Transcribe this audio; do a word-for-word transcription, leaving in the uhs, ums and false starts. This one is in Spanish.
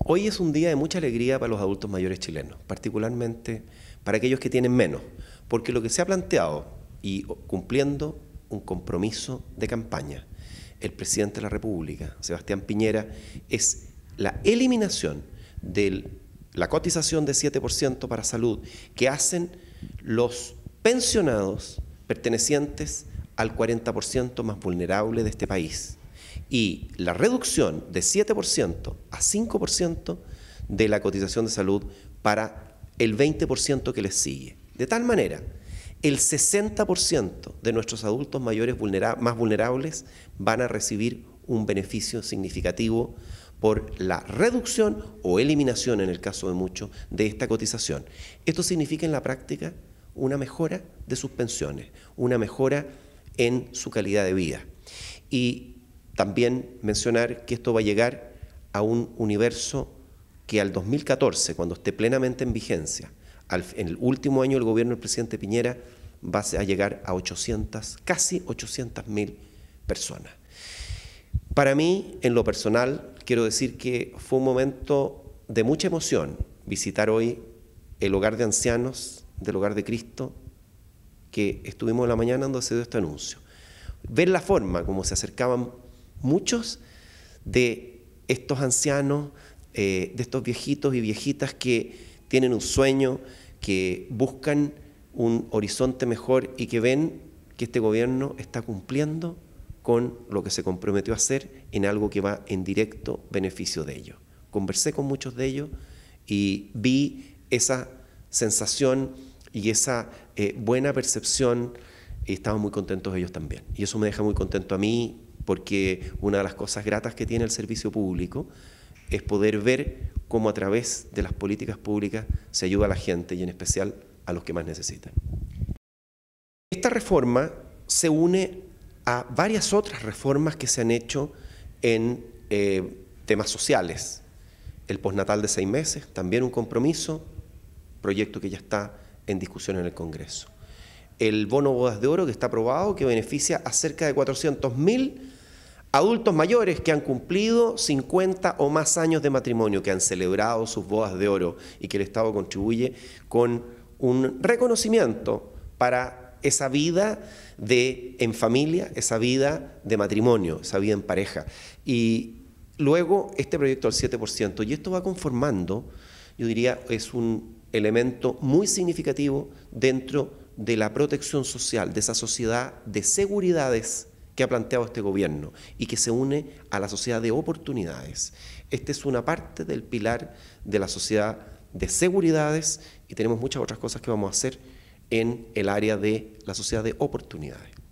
Hoy es un día de mucha alegría para los adultos mayores chilenos, particularmente para aquellos que tienen menos, porque lo que se ha planteado, y cumpliendo un compromiso de campaña, el presidente de la República, Sebastián Piñera, es la eliminación de la cotización de siete por ciento para salud que hacen los pensionados pertenecientes al cuarenta por ciento más vulnerable de este país, y la reducción de siete por ciento a cinco por ciento de la cotización de salud para el veinte por ciento que les sigue. De tal manera, el sesenta por ciento de nuestros adultos mayores vulnera- más vulnerables van a recibir un beneficio significativo por la reducción o eliminación, en el caso de muchos, de esta cotización. Esto significa en la práctica una mejora de sus pensiones, una mejora en su calidad de vida. Y también mencionar que esto va a llegar a un universo que al dos mil catorce, cuando esté plenamente en vigencia, al, en el último año del gobierno del presidente Piñera, va a llegar a ochocientas, casi ochocientas mil personas. Para mí, en lo personal, quiero decir que fue un momento de mucha emoción visitar hoy el hogar de ancianos del Hogar de Cristo, que estuvimos en la mañana donde se dio este anuncio. Ver la forma como se acercaban muchos de estos ancianos, eh, de estos viejitos y viejitas que tienen un sueño, que buscan un horizonte mejor y que ven que este gobierno está cumpliendo con lo que se comprometió a hacer en algo que va en directo beneficio de ellos. Conversé con muchos de ellos y vi esa sensación y esa eh, buena percepción, y estaban muy contentos ellos también. Y eso me deja muy contento a mí, porque una de las cosas gratas que tiene el servicio público es poder ver cómo a través de las políticas públicas se ayuda a la gente y en especial a los que más necesitan. Esta reforma se une a varias otras reformas que se han hecho en eh, temas sociales. El postnatal de seis meses, también un compromiso, proyecto que ya está en discusión en el Congreso. El bono bodas de oro, que está aprobado, que beneficia a cerca de cuatrocientos mil adultos mayores que han cumplido cincuenta o más años de matrimonio, que han celebrado sus bodas de oro y que el Estado contribuye con un reconocimiento para esa vida de, en familia, esa vida de matrimonio, esa vida en pareja. Y luego este proyecto del siete por ciento, y esto va conformando, yo diría, es un elemento muy significativo dentro de la protección social, de esa sociedad de seguridades que ha planteado este gobierno y que se une a la sociedad de oportunidades. Esta es una parte del pilar de la sociedad de seguridades y tenemos muchas otras cosas que vamos a hacer en el área de la sociedad de oportunidades.